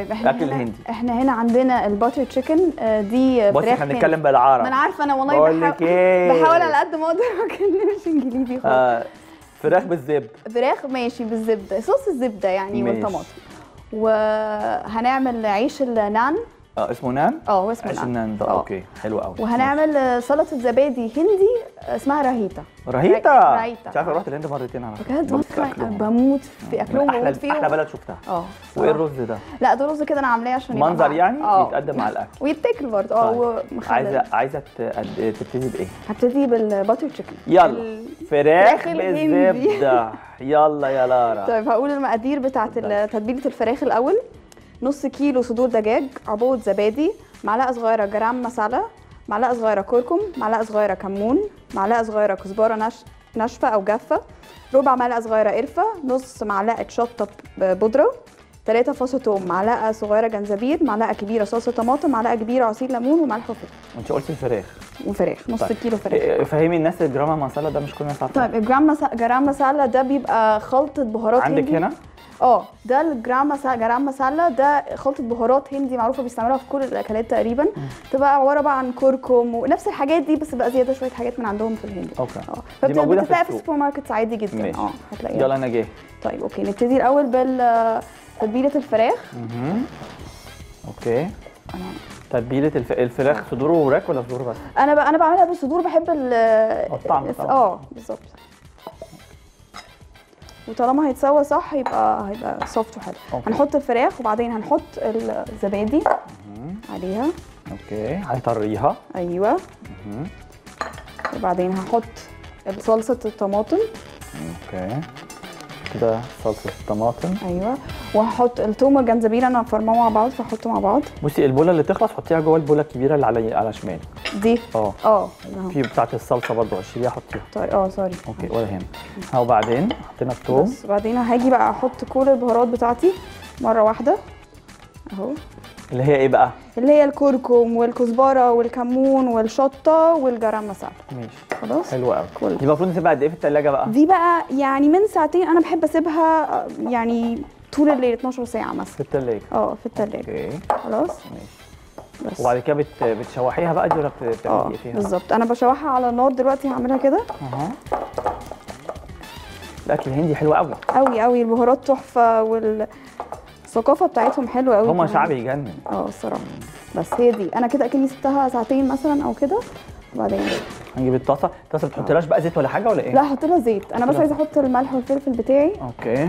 الاكل الهندي. احنا هنا عندنا الباتر تشيكن، دي بص فراخ احنا بنتكلم بالعربي. ما انا عارفه، انا والله بحاول على قد ما اقدر ما اتكلمش انجليزي خالص. فراخ بالزبده. فراخ ماشي بالزبده، صوص الزبده يعني والطماطم. وهنعمل عيش النان. اسمه نان؟ هو اسمه عيش النان ده. اوكي حلو قوي. وهنعمل سلطه زبادي هندي اسمها راهيتا. راهيتا. انت عارفه رحت الهند مرتين على فكره. بجد بموت في اكلهم وبموت فيهم. احلى بلد شفتها. وايه الرز ده؟ لا ده رز كده انا عاملاه عشان منظر يعني يتقدم مع الاكل ويتاكل برضه. عايزه تبتدي بايه؟ هبتدي بالباتر تشيكن. يلا فراخ بالزبده. يلا يا لارا. طيب هقول المقادير بتاعه تتبيله الفراخ الاول. نص كيلو صدور دجاج، عبوه زبادي، معلقه صغيره جرام مسالة، معلقه صغيره كركم، معلقه صغيره كمون، معلقه صغيره كزبره ناشفه او جافه، ربع معلقه صغيره قرفه، نص معلقه شطه بودره، 3 فص ثوم، معلقه صغيره جنزبيل، معلقه كبيره صلصه طماطم، معلقه كبيره عصير ليمون وملح وفلفل. انت قلتي الفراخ نص كيلو فراخ. فهمي الناس الجرام مسالة ده مش كل الناس عارفه. طيب جرام مسالة ده بيبقى خلطه بهارات عندك هندي. هنا؟ ده جرام مسالة ده خلطة بهارات هندي معروفة بيستعملوها في كل الأكلات تقريبا. تبقى عبارة بقى عن كركم ونفس الحاجات دي، بس بقى زيادة شوية حاجات من عندهم في الهند. اوكي. دي موجودة في السوبر ماركت عادي جدا. هتلاقيها. يلا انا جاي. طيب اوكي نبتدي الأول بتتبيلة الفراخ. اوكي. تتبيلة الفراخ صدور ووراك ولا صدور بس؟ أنا بعملها بالصدور، بحب الطعم طبعا. بالظبط. وطالما هيتسوى صح هيبقى سوفت وحلو. هنحط الفراخ وبعدين هنحط الزبادي عليها. اوكي هيطريها. ايوه. وبعدين هحط صلصه الطماطم. اوكي كده صلصه الطماطم. ايوه. وهحط الثوم والجنزبيل انا فرمهم مع بعض فاحطه مع بعض. بصي البوله اللي تخلص حطيها جوه البوله الكبيره اللي على شمالك دي. في بتاعه الصلصه برضه شيليها حطيها. طيب سوري. اوكي ولا يهمك. وبعدين حطينا الثوم. بس وبعدين هاجي بقى احط كل البهارات بتاعتي مره واحده اهو. اللي هي ايه بقى؟ اللي هي الكركم والكزبره والكمون والشطه والجرام مسالة. ماشي خلاص. حلو قوي. دي المفروض نسيبها قد ايه في الثلاجه بقى؟ دي بقى يعني من ساعتين، انا بحب اسيبها يعني طول الليل 12 ساعه مثلا في الثلاجه. في الثلاجه. اوكي خلاص ماشي. بس وبعد كده بتشوحيها بقى دي ولا بتعملي ايه فيها؟ بالظبط انا بشوحها على النار دلوقتي، هعملها كده. الاكل الهندي حلو قوي قوي، البهارات تحفه والثقافه بتاعتهم حلوه قوي. هما شعب يجنن. الصراحه. بس هي دي انا كده اكني سبتها ساعتين مثلا او كده. وبعدين هنجيب الطاسه ما تحطيلهاش بقى زيت ولا حاجه ولا ايه؟ لا احط لها زيت، انا بس عايزه احط الملح والفلفل بتاعي. اوكي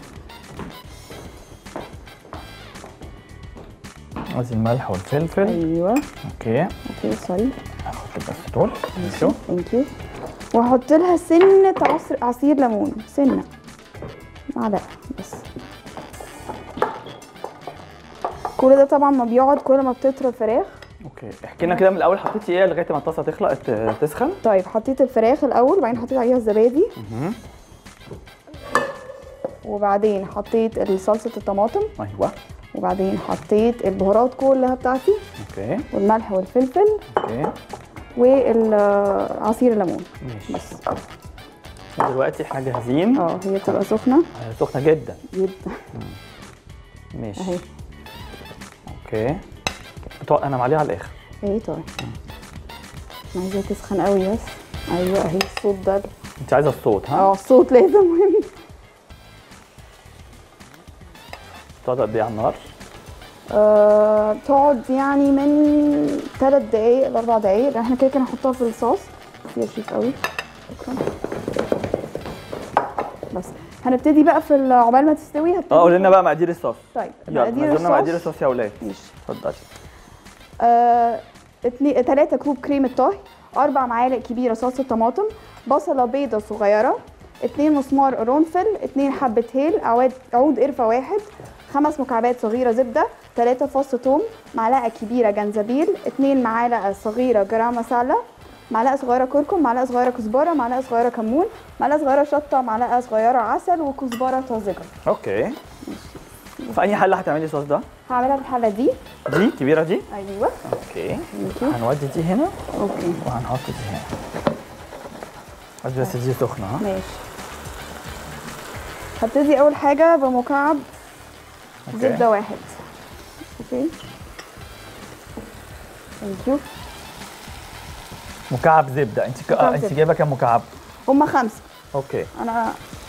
عايز الملح والفلفل. ايوه. اوكي سوري. هاخد بس دول. ثانك يو. واحط لها سنه عصير ليمون، سنه معلقه بس. كل ده طبعا ما بيقعد كل ما بتطرى الفراخ. اوكي احكي لنا كده من الاول حطيتي ايه لغايه ما الطاسه تسخن. طيب حطيت الفراخ الاول وبعدين حطيت عليها الزبادي. وبعدين حطيت صلصه الطماطم. ايوه. وبعدين حطيت البهارات كلها بتاعتي. اوكي. والملح والفلفل. اوكي. والعصير الليمون. ماشي. بس دلوقتي احنا جاهزين. هي تبقى سخنه. سخنه جدا جدا. ماشي اهي. اوكي انا معليها على الاخر. طيب انا عايزاها تسخن قوي بس. ايوه اهي الصوت ده. انت عايزه الصوت ها؟ الصوت لازم مهم. تقعد قد ايه على النار؟ تقعد يعني من 3 دقايق ل 4 دقايق، لان احنا كده هنحطها في الصوص. يا شيف قوي. شكرا. بس هنبتدي بقى في عقبال ما تستوي. قول لنا بقى مقادير الصوص. طيب مقادير الصوص يا اولاد. ماشي اتفضلي. 3 كوب كريمه طهي، 4 معالق كبيره صلصه طماطم، بصله بيضه صغيره، 2 مسمار قرنفل، 2 حبه هيل، عود قرفه 1، 5 مكعبات صغيره زبده، 3 فص ثوم، معلقه كبيره جنزبيل، 2 معالق صغيره جرام مسالة، معلقه صغيره كركم، معلقه صغيره كزبره، معلقه صغيره كمون، معلقه صغيره شطه، معلقه صغيره عسل وكزبره طازجه. اوكي. في اي حله هتعملي الصوص ده؟ هعملها في الحله دي كبيره دي. ايوه. اوكي هنودي دي هنا. اوكي. وهنحط دي هنا بس دي سخنه. ماشي. هبتدي اول حاجه بمكعب زبده 1. اوكي ثانك يو. مكعب زبده. انت مكعب انت زبدة. جايبه كام مكعب؟ هما 5. اوكي. انا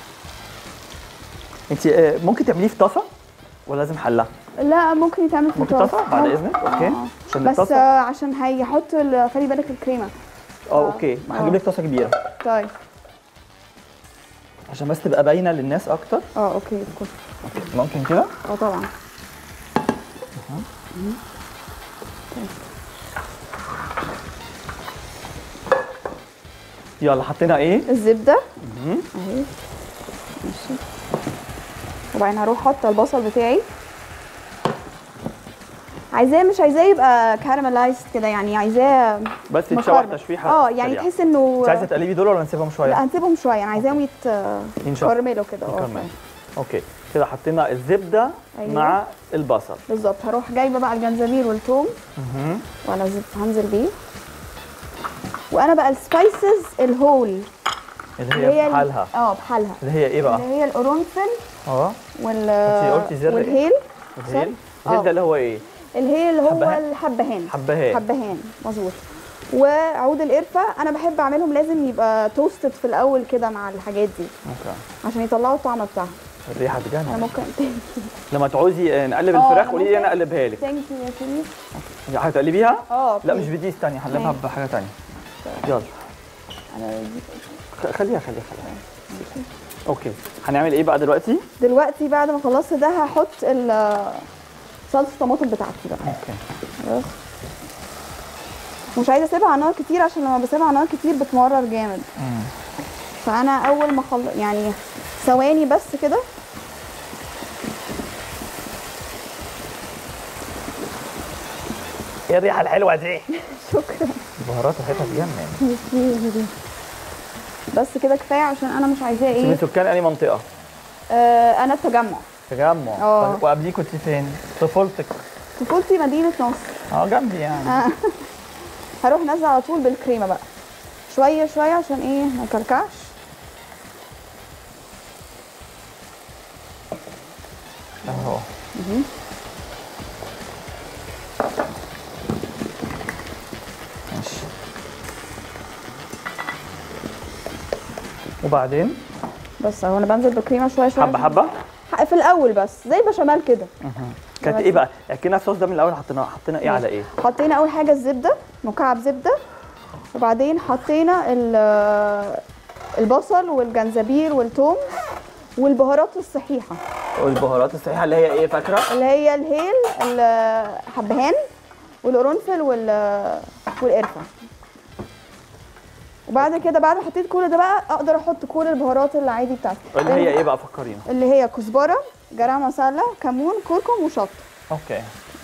انت ممكن تعمليه في طاسه ولا لازم حله؟ لا ممكن يتعمل في ممكن طاسه بعد اذنك. اوكي. عشان بس الطاسه عشان هيحط خلي بالك الكريمه. اوكي. هجيب لك طاسه كبيره طيب عشان بس تبقى باينه للناس اكتر. اوكي ممكن كده؟ طبعا. يلا حطينا ايه؟ الزبده اهي ماشي. وبعدين هروح حاطه البصل بتاعي. عايزاه مش عايزاه يبقى كارملايزد كده، يعني عايزاه بس يتشوح تشويحه يعني سريعة. تحس انه انت عايزه تقلبي دول ولا نسيبهم شويه؟ لا هنسيبهم شويه، انا عايزاهم ينشفوا. يتكرملوا كده. يتكرملوا. اوكي كده حطينا الزبده. أيوة. مع البصل بالظبط. هروح جايبه بقى الجنزبيل والثوم وانا هنزل بيه. وانا بقى السبايسز الهول اللي هي بحالها. بحالها. اللي هي ايه بقى؟ اللي هي القرنفل انت قلتي زر والهيل. الهيل ده اللي هو ايه؟ الهيل اللي هو حبهان. حبهان مظبوط. وعود القرفه انا بحب اعملهم لازم يبقى توستد في الاول كده مع الحاجات دي. اوكي. عشان يطلعوا الطعم بتاعها. الريحه تجنن. انا ممكن لما تعوزي نقلب الفراخ قولي لي انا اقلبها لك. ثانك يو يا شريف. هتقلبيها؟ لا مش بدي استني هنقلبها بحاجه ثانيه. يلا انا خليها. اوكي هنعمل ايه بقى دلوقتي؟ دلوقتي بعد ما خلصت ده هحط صلصه الطماطم بتاعتي بقى. اوكي. مش عايزه اسيبها على نار كتير عشان لما بسيبها على نار كتير بتمرر جامد. فانا اول ما يعني ثواني بس كده. ايه الريحه الحلوه دي؟ شكرا. البهارات ريحتها تجنن. بس كده كفايه عشان انا مش عايزاه ايه. من سكان انهي منطقه؟ انا التجمع. وقبليه كنت فين؟ طفولتك؟ طفولتي مدينه نصر. جنبي يعني. هروح نازله على طول بالكريمه بقى شويه شويه عشان ايه ما يكركعش. اهو. ماشي. وبعدين بس اهو انا بنزل بالكريمه شويه شويه حبه في الاول بس زي البشاميل كده. كانت ايه بقى؟ احكي لنا الصوص ده من الاول. حطينا ايه على ايه؟ حطينا اول حاجه الزبده، مكعب زبده. وبعدين حطينا البصل والجنزبيل والثوم والبهارات الصحيحه. والبهارات الصحيحه اللي هي ايه فاكره؟ اللي هي الهيل، الحبهان والقرنفل والقرفه. وبعد كده بعد ما حطيت كل ده بقى اقدر احط كل البهارات العادي بتاعتي. اللي هي ايه بقى فكرينا؟ اللي هي كزبره، جرام مسله، كمون، كركم وشطه. اوكي.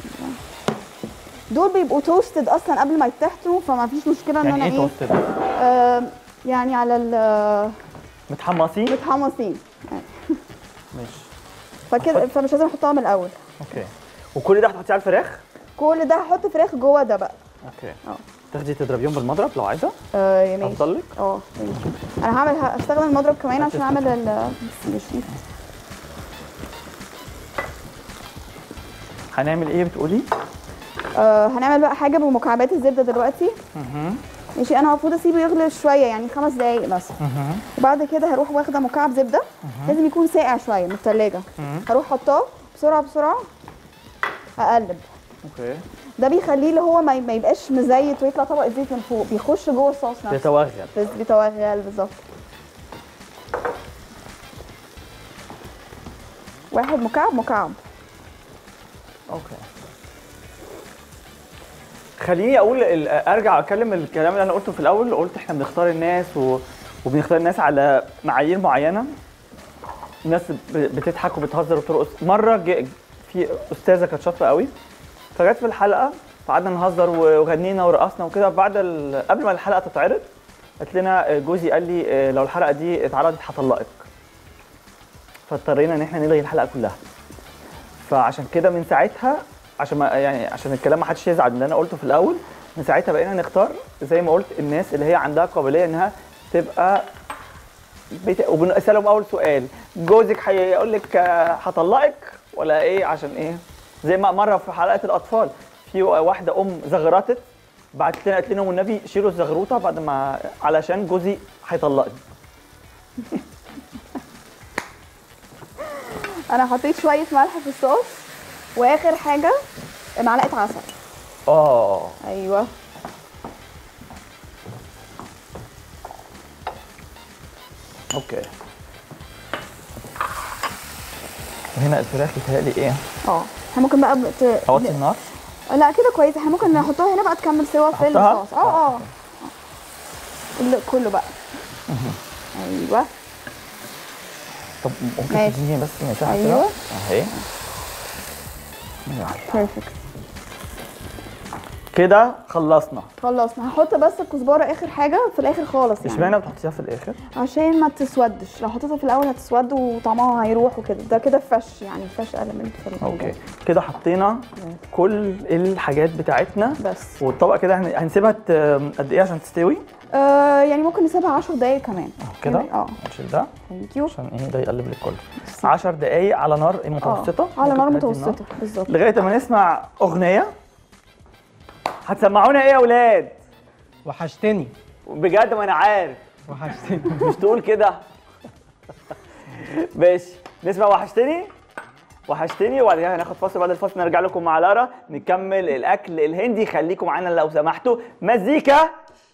دول بيبقوا توستد اصلا قبل ما يتحطوا فما فيش مشكله ان يعني انا ايه توستد؟ يعني على متحمصين. ماشي. فكده فمش لازم احطها من الاول. اوكي. وكل ده هتحطيه على الفراخ؟ كل ده هحط فراخ جوه ده بقى. اوكي. تاخدي تضربيهم بالمضرب لو عايزه؟ يا ماشي. افضل لك؟ انا هستخدم المضرب كمان عشان اعمل هنعمل ايه بتقولي؟ هنعمل بقى حاجه بمكعبات الزبده دلوقتي. ماشي. انا المفروض اسيبه يغلي شويه يعني 5 دقايق مثلا. وبعد كده هروح واخده مكعب زبده. لازم يكون ساقع شويه من الثلاجه. هروح حطاه بسرعه اقلب. اوكي. ده بيخليه اللي هو ما يبقاش مزيت ويطلع طبق الزيت من فوق، بيخش جوه الصوص نفسه. بيتوغل بالظبط. واحد مكعب. اوكي. خليني اقول ارجع اتكلم الكلام اللي انا قلته في الاول. قلت احنا بنختار الناس وبنختار الناس على معايير معينه. الناس بتضحك وبتهزر وبترقص. مره في استاذه كانت شاطره قوي فجت في الحلقه فقعدنا نهزر وغنينا ورقصنا وكده. قبل ما الحلقه تتعرض قالت لنا جوزي قال لي لو الحلقه دي اتعرضت هطلقك. فاضطرينا ان احنا نلغي الحلقه كلها. فعشان كده من ساعتها عشان الكلام ما حدش يزعل من اللي انا قلته في الاول، من ساعتها بقينا نختار زي ما قلت الناس اللي هي عندها قابليه انها تبقى وبنسالهم اول سؤال: جوزك هيقول لك هطلقك ولا ايه؟ عشان ايه؟ زي ما مره في حلقه الاطفال في واحده زغرطت، بعتت لنا قالت لنا والنبي شيلوا الزغروطه بعد ما علشان جوزي هيطلقني. انا حطيت شويه ملح في الصوص، واخر حاجه معلقه عسل. ايوه. اوكي. وهنا الفراخ بتهيألي ايه؟ احنا ممكن بقى اوطي النار؟ لا كده كويس، احنا ممكن نحطها هنا بقى تكمل سوا في الصوص. كله بقى. ايوه. طب ممكن تديني بس مساحه كده؟ ايوه اهي. بيرفكت. كده خلصنا. هحط بس الكزبره اخر حاجه في الاخر خالص يعني. اشمعنى بتحطيها في الاخر؟ عشان ما تسودش، لو حطيتها في الاول هتسود وطعمها هيروح وكده. ده كده فش يعني، فش المنت في الموضوع. اوكي كده حطينا كل الحاجات بتاعتنا بس. والطبق كده هنسيبها قد ايه عشان تستوي؟ يعني ممكن نسيبها 10 دقايق كمان. كده؟ نشيل ده ثانك يو عشان ايه ده يقلب لك كله. 10 دقايق على نار متوسطه. على نار متوسطه بالظبط، لغايه ما نسمع اغنيه. هتسمعونا ايه يا اولاد؟ وحشتني. بجد ما انا عارف. وحشتني. مش تقول كده. ماشي نسمع وحشتني وبعد كده هناخد فاصل، بعد الفاصل نرجع لكم مع لارا نكمل الاكل الهندي. خليكم معانا لو سمحتوا. مزيكا.